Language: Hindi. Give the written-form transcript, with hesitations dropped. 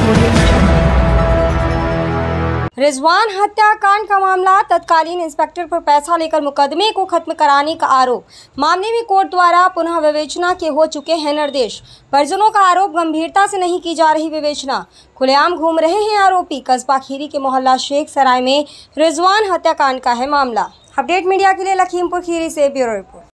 रिजवान हत्याकांड का मामला, तत्कालीन इंस्पेक्टर पर पैसा लेकर मुकदमे को खत्म कराने का आरोप। मामले में कोर्ट द्वारा पुनः विवेचना के हो चुके हैं निर्देश। परिजनों का आरोप, गंभीरता से नहीं की जा रही विवेचना। खुलेआम घूम रहे हैं आरोपी। कस्बा खीरी के मोहल्ला शेख सराय में रिजवान हत्याकांड का है मामला। अपडेट मीडिया के लिए लखीमपुर खीरी से ब्यूरो रिपोर्ट।